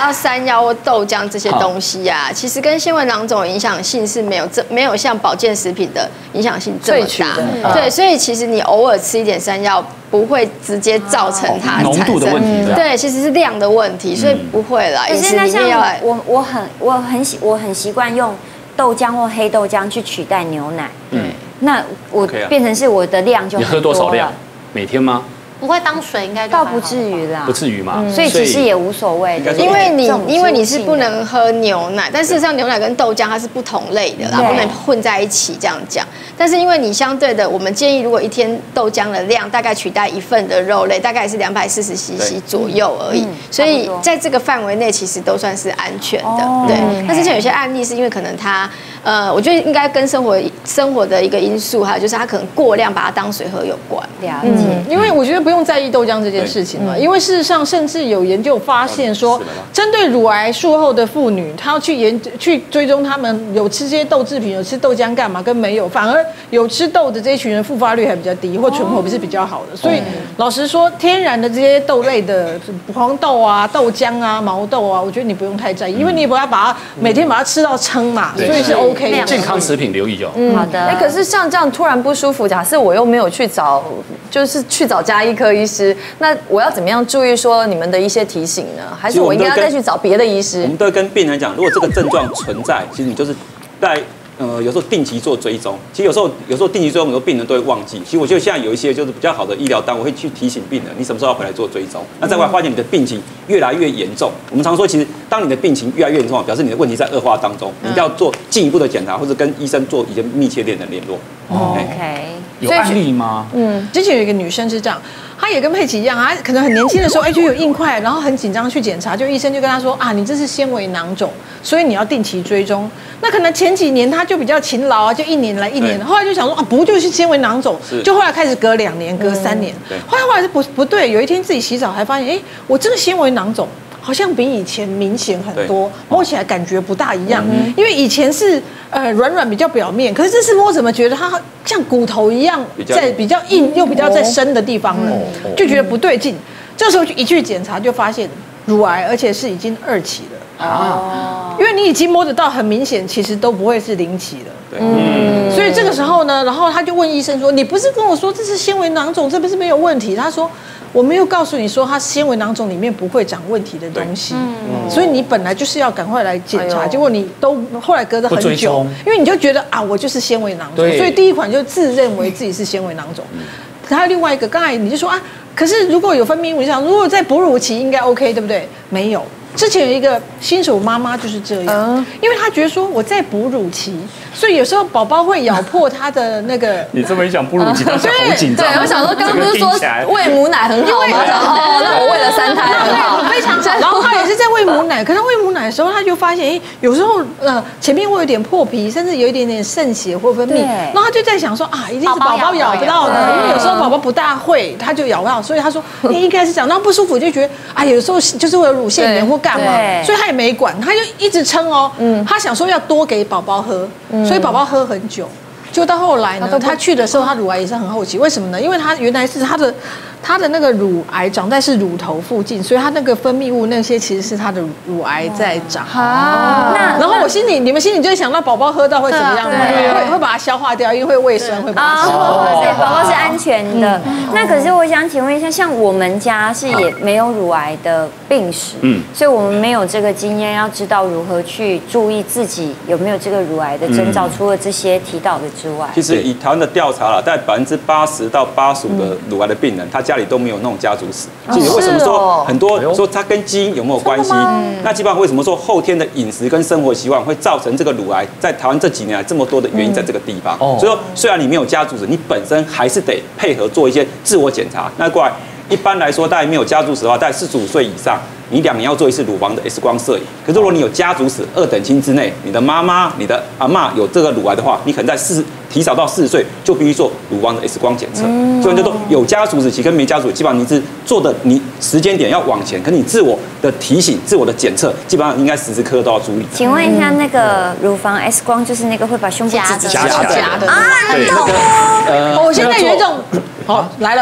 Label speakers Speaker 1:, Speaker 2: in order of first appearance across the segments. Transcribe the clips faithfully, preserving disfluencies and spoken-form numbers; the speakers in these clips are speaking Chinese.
Speaker 1: 到山药或豆浆这些东西啊，其实跟纤维囊肿影响性是没有这没有像保健食品的影响性这么大。对，所以其实你偶尔吃一点山药，不会直接造成它
Speaker 2: 浓度的问题。
Speaker 1: 对，其实是量的问题，所以不会啦。
Speaker 3: 可是那像我我很我很习我很习惯用豆浆或黑豆浆去取代牛奶。嗯，那我变成是我的量就
Speaker 2: 你喝多少量？每天吗？
Speaker 4: 不会当水，应该
Speaker 3: 倒不至于啦，
Speaker 2: 不至于嘛。
Speaker 3: 所以其实也无所谓的，
Speaker 1: 因为你因为你是不能喝牛奶，但事实上牛奶跟豆浆它是不同类的啦，不能混在一起这样讲。但是因为你相对的，我们建议如果一天豆浆的量大概取代一份的肉类，大概是两百四十 C C 左右而已，所以在这个范围内其实都算是安全的。对，但是像有些案例是因为可能它呃，我觉得应该跟生活生活的一个因素，还有就是它可能过量把它当水喝有关。
Speaker 3: 了解，
Speaker 5: 因为我觉得不用在意豆浆这件事情嘛，因为事实上甚至有研究发现说，针对乳癌术后的妇女，她要去研去追踪她们有吃这些豆制品、有吃豆浆干嘛，跟没有，反而有吃豆的这一群人复发率还比较低，或存活不是比较好的。所以老实说，天然的这些豆类的黄豆啊、豆浆啊、毛豆啊，我觉得你不用太在意，因为你也不要把它每天把它吃到撑嘛，所以是 OK 的。
Speaker 2: 健康食品留意就好。
Speaker 3: 好的。
Speaker 6: 哎，可是像这样突然不舒服，假设我又没有去找，就是去找家医科医师，那我要怎么样注意说你们的一些提醒呢？还是我应该要再去找别的医师？
Speaker 7: 我们都会跟病人讲，如果这个症状存在，其实你就是在呃有时候定期做追踪。其实有时候有时候定期追踪，有时候病人都会忘记。其实我觉得现在有一些就是比较好的医疗单位会去提醒病人，你什么时候要回来做追踪。那再过来发现你的病情越来越严重，我们常说，其实当你的病情越来越严重，表示你的问题在恶化当中，你一定要做进一步的检查，或者跟医生做一些密切点的联络。
Speaker 3: OK。
Speaker 2: 有案例吗？
Speaker 5: 嗯，之前有一个女生是这样，她也跟佩奇一样，她可能很年轻的时候，哎，就有硬块，然后很紧张去检查，就医生就跟她说啊，你这是纤维囊肿，所以你要定期追踪。那可能前几年她就比较勤劳啊，就一年来一年，后来就想说啊，不就是纤维囊肿，就后来开始隔两年、隔三年，后来后来是不不对，有一天自己洗澡还发现，哎，我这个纤维囊肿好像比以前明显很多，摸起来感觉不大一样。嗯、因为以前是呃软软比较表面，可是这次摸怎么觉得它像骨头一样，在比较硬又比较在深的地方了，哦、就觉得不对劲。这时候一去检查就发现乳癌，而且是已经二期了啊！因为你已经摸得到，很明显，其实都不会是零期了。对，嗯。所以这个时候呢，然后他就问医生说：“你不是跟我说这是纤维囊肿，这不是没有问题？”他说。我没有告诉你说它纤维囊肿里面不会长问题的东西，所以你本来就是要赶快来检查，结果你都后来隔得很久，因为你就觉得啊，我就是纤维囊肿，所以第一款就自认为自己是纤维囊肿。可还有另外一个，刚才你就说啊，可是如果有分泌物，你想如果在哺乳期应该 OK， 对不对？没有。之前有一个新手妈妈就是这样，因为她觉得说我在哺乳期，所以有时候宝宝会咬破她的那个。
Speaker 2: 你这么一讲哺乳期，当时好紧张。
Speaker 6: 对，我想说，刚刚不是说喂母奶很好吗？哦，那我喂了三胎很好，
Speaker 5: 非常好。然后她也是在喂母奶，可是喂母奶的时候，她就发现，哎，有时候呃前面会有点破皮，甚至有一点点渗血或分泌，然后她就在想说啊，一定是宝宝咬不到的，因为有时候宝宝不大会，他就咬不到，所以她说，哎，应该是这样。然后不舒服就觉得，啊，有时候就是会有乳腺炎或干嘛，所以他也没管，他就一直撑哦。嗯，他想说要多给宝宝喝，所以宝宝喝很久。就到后来呢，他去的时候，他乳癌也是很后期。为什么呢？因为他原来是他的他的那个乳癌长在是乳头附近，所以他那个分泌物那些其实是他的乳癌在长。啊，然后我心里你们心里就会想到宝宝喝到会怎么样吗？会会把它消化掉，因为会胃酸，会把它消化掉。
Speaker 3: 对，宝宝是安全的。那可是我想请问一下，像我们家是也没有乳癌的病史，嗯，所以我们没有这个经验，要知道如何去注意自己有没有这个乳癌的征兆。除了这些提到的之外，
Speaker 7: 其实以台湾的调查啦，大概百分之八十到八十五的乳癌的病人，他家里都没有那种家族史。其实为什么说很多说它跟基因有没有关系？那基本上为什么说后天的饮食跟生活习惯会造成这个乳癌在台湾这几年来这么多的原因在这个地方？所以说虽然你没有家族史，你本身还是得配合做一些自我检查。那过来一般来说，大概没有家族史的话，大概四十五岁以上。你两年要做一次乳房的 X 光摄影，可是如果你有家族史二等亲之内，你的妈妈、你的阿嬷有这个乳癌的话，你可能在四提早到四十岁就必须做乳房的 X 光检测。嗯、所以就说有家族史期跟没家族史，基本上你是做的你时间点要往前，可是你自我的提醒、自我的检测，基本上应该时时刻刻都要注意。
Speaker 3: 请问一下，那个乳房 X 光就是那个会把胸部
Speaker 1: 夹
Speaker 3: 夹
Speaker 1: 夹
Speaker 5: 夹的
Speaker 3: 啊？
Speaker 7: 对，那个
Speaker 5: 呃，我现在有一种好来了。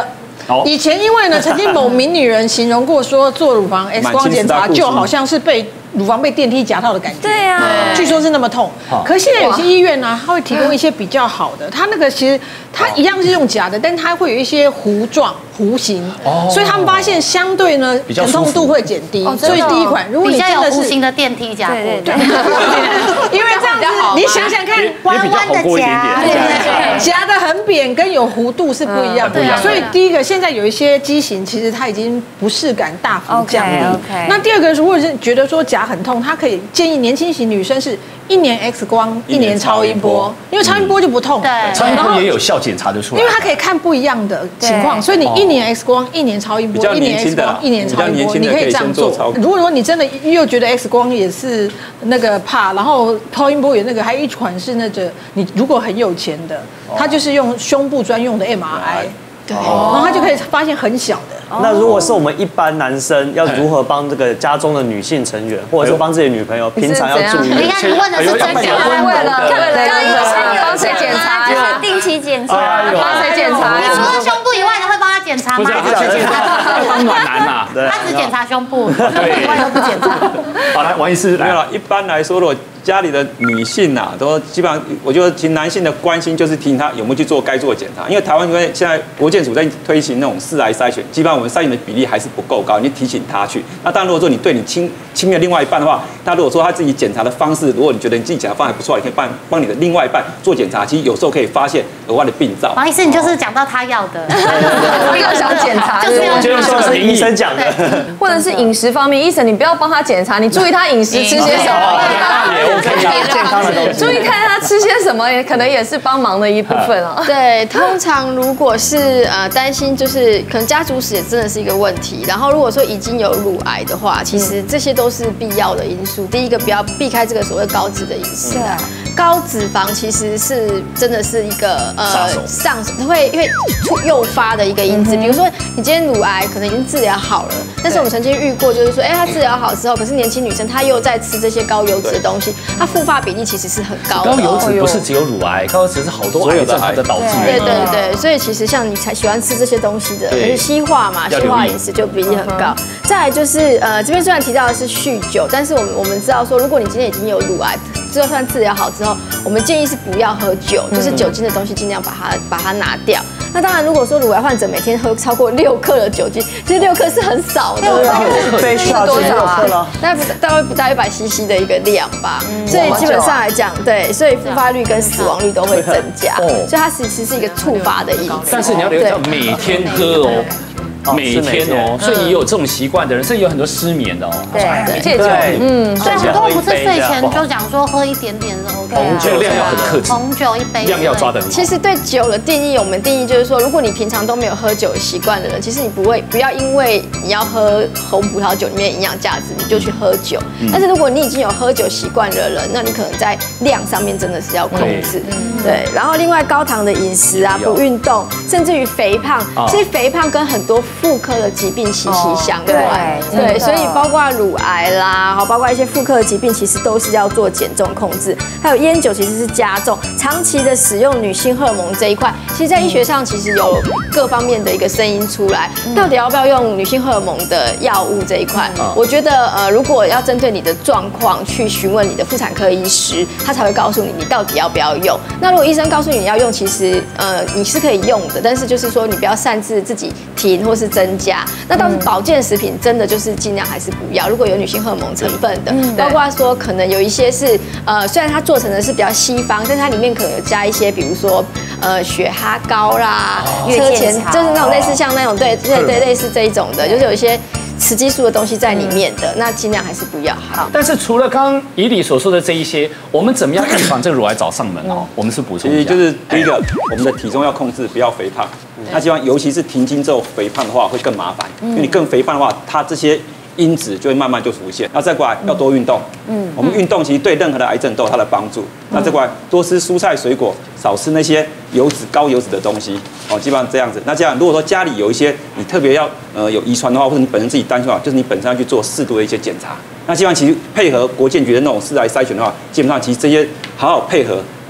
Speaker 5: 以前因为呢，曾经某名女人形容过说，做乳房 X 光检查就好像是被乳房被电梯夹到的感觉。
Speaker 3: 对啊，
Speaker 5: 据说是那么痛。可是现在有些医院呢，它会提供一些比较好的，它那个其实它一样是用夹的，但它会有一些弧状。弧形，所以他们发现相对呢疼痛度会减低，所以第一款，如果你真的是
Speaker 4: 弧形的电梯夹，对对，
Speaker 5: 因为这样子，你想想看，
Speaker 2: 弯弯的夹，
Speaker 5: 夹的很扁跟有弧度是不一样的，所以第一个现在有一些机型，其实它已经不适感大幅降低。那第二个，如果是觉得说夹很痛，它可以建议年轻型女生是一年 X 光，一年超音波，因为超音波就不痛，
Speaker 4: 对，
Speaker 8: 超音波也有效检查得出来，
Speaker 5: 因为它可以看不一样的情况，所以你一年 X 光，一年超音波，一年 X 光，一年超音波，你可以这样做。如果说你真的又觉得 X 光也是那个怕，然后超音波也那个，还有一款是那个你如果很有钱的，它就是用胸部专用的 M R I， 对，然后它就可以发现很小的。
Speaker 9: 那如果是我们一般男生，要如何帮这个家中的女性成员，或者说帮自己的女朋友，平常要注意？
Speaker 4: 你看你问的是真假，
Speaker 3: 为了帮谁检查，定期检查，
Speaker 6: 帮谁检查？
Speaker 4: 你除了胸部以外的会帮他检查吗？
Speaker 2: 他去检查当暖男呐，
Speaker 4: 他只检查胸部，胸部以外都不检查。
Speaker 2: 好，来王医师，
Speaker 7: 没有了。一般来说，如果家里的女性啊，都基本上，我觉得其实男性的关心就是提醒他有没有去做该做的检查。因为台湾因为现在国健署在推行那种四癌筛选，基本上我们筛选的比例还是不够高，你就提醒他去。那当然，如果说你对你亲亲密的另外一半的话，他如果说他自己检查的方式，如果你觉得你自己检查方案还不错，你可以帮帮你的另外一半做检查。其实有时候可以发现额外的病灶。
Speaker 4: 王医师，你就是讲到他要的，
Speaker 6: 我又想检查，
Speaker 4: 就是
Speaker 9: 我觉得说是医生讲的，
Speaker 6: 或者是饮食方面，医生你不要帮他检查，你注意他饮食吃些什么。
Speaker 9: 也 OK 啊，健康的东西。
Speaker 6: 注意看他吃些什么，也可能也是帮忙的一部分啊。
Speaker 1: 对，通常如果是呃担心，就是可能家族史也真的是一个问题。然后如果说已经有乳癌的话，其实这些都是必要的因素。第一个，不要避开这个所谓高脂的饮食啊。高脂肪其实是真的是一个呃上会会诱发的一个因子。比如说你今天乳癌可能已经治疗好了，但是我们曾经遇过，就是说，哎，他治疗好之后，可是年轻女生她又在吃这些高油脂的东西，它复发比例其实是很高的。
Speaker 8: 高油脂不是只有乳癌，高油脂是好多癌症它的导致原因。
Speaker 1: 对对对，所以其实像你才喜欢吃这些东西的，就是西化嘛，西化饮食就比例很高。再来就是呃，这边虽然提到的是酗酒，但是我们我们知道说，如果你今天已经有乳癌，就算治疗好之后，我们建议是不要喝酒，就是酒精的东西尽量把它把它拿掉。那当然，如果说乳癌患者每天喝超过六克的酒精，其实六克是很少的，
Speaker 9: 非需要多少啊？
Speaker 1: 大概不大概不到一百 C C 的一个量吧。所以基本上来讲，对，所以复发率跟死亡率都会增加，所以它其实是一个触发的因子。
Speaker 8: 但是你要了解到每天喝哦。每天哦，所以你有这种习惯的人，甚至有很多失眠的哦。
Speaker 3: 对，
Speaker 6: 戒酒，
Speaker 4: 嗯，所以很多不是睡前就讲说喝一点点是 OK。
Speaker 8: 红酒量要很克制，
Speaker 4: 红酒一杯
Speaker 8: 量要抓得很好。
Speaker 1: 其实对酒的定义，我们定义就是说，如果你平常都没有喝酒习惯的人，其实你不会不要因为你要喝红葡萄酒里面营养价值，你就去喝酒。但是如果你已经有喝酒习惯的人，那你可能在量上面真的是要控制。对，然后另外高糖的饮食啊，不运动，甚至于肥胖，其实肥胖跟很多妇科的疾病息息相关，对，所以包括乳癌啦，好，包括一些妇科的疾病，其实都是要做减重控制。还有烟酒其实是加重，长期的使用女性荷尔蒙这一块，其实在医学上其实有各方面的一个声音出来，到底要不要用女性荷尔蒙的药物这一块？我觉得呃，如果要针对你的状况去询问你的妇产科医师，他才会告诉你你到底要不要用。那如果医生告诉你你要用，其实呃你是可以用的，但是就是说你不要擅自自己停或是增加。那倒是保健食品，真的就是尽量还是不要。如果有女性荷尔蒙成分的，包括说可能有一些是呃，虽然它做成的是比较西方，但是它里面可能有加一些，比如说呃雪蛤膏啦、车前就是那种类似像那种对对对类似这一种的，就是有一些雌激素的东西在里面的，那尽量还是不要好。
Speaker 8: 但是除了刚刚以里所说的这一些，我们怎么样预防这个乳癌找上门哦？我们是补充一下，
Speaker 7: 就是第一个，我们的体重要控制，不要肥胖。那基本上，尤其是停经之后肥胖的话，会更麻烦，因为你更肥胖的话，它这些因子就会慢慢就浮现。那再过来要多运动，嗯，我们运动其实对任何的癌症都有它的帮助。那再过来多吃蔬菜水果，少吃那些油脂高油脂的东西，哦，基本上这样子。那这样如果说家里有一些你特别要呃有遗传的话，或者你本身自己担心的话，就是你本身要去做适度的一些检查。那基本上其实配合国健局的那种四癌筛选的话，基本上其实这些好好配合，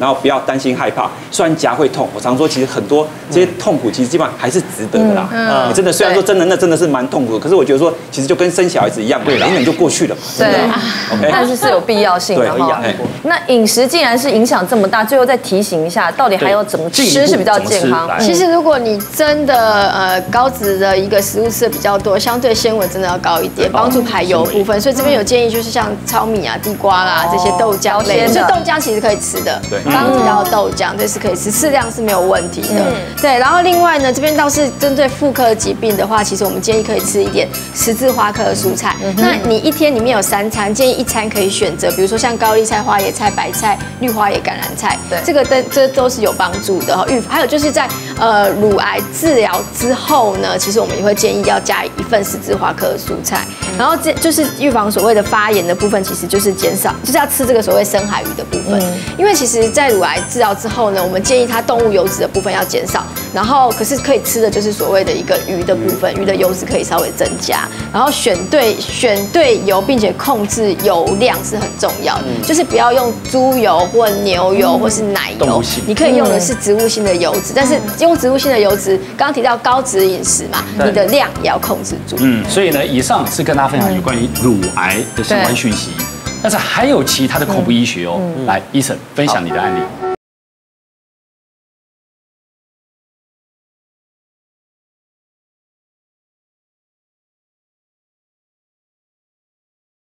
Speaker 7: 然后不要担心害怕。虽然夹会痛，我常说其实很多这些痛苦其实基本上还是值得的啦。嗯，你真的虽然说真的那真的是蛮痛苦的，可是我觉得说其实就跟生小孩子一样，对，忍忍就过去了。
Speaker 6: 对
Speaker 7: ，OK，
Speaker 6: 但是是有必要性的哈。那饮食既然是影响这么大，最后再提醒一下，到底还要怎么吃是比较健康？
Speaker 1: 其实如果你真的呃高脂的一个食物吃的比较多，相对纤维真的要高一点，帮助排油部分。所以这边有建议就是像糙米啊、地瓜啦这些豆浆类，所以豆浆其实可以吃的。对，刚刚提到的豆浆这是可以吃，适量是没有问题的。对，然后另外呢，这边倒是针对妇科疾病的话，其实我们建议可以吃一点十字花科的蔬菜。那你一天里面有三餐，建议一餐可以选择，比如说像高丽菜、花椰菜、白菜、绿花椰、橄榄菜，对，这个这这都是有帮助的哈。预还有就是在呃乳癌治疗之后呢，其实我们也会建议要加一份十字花科的蔬菜，然后这就是预防所谓的发炎的部分，其实就是减少，就是要吃这个所谓深海鱼的部分。因为其实，在乳癌治疗之后呢，我们建议它动物油脂的部分要减少，然后可是可以吃的就是所谓的一个鱼的部分，鱼的油脂可以稍微增加，然后选对选对油，并且控制油量是很重要的，就是不要用猪油或牛油或是奶油，你可以用的是植物性的油脂，但是用植物性的油脂，刚刚提到高脂饮食嘛，你的量也要控制住。
Speaker 8: 嗯，所以呢，以上是跟大家分享有关于乳癌的相关讯息，但是还有其他的口部医学哦。来，医生分享你的案例。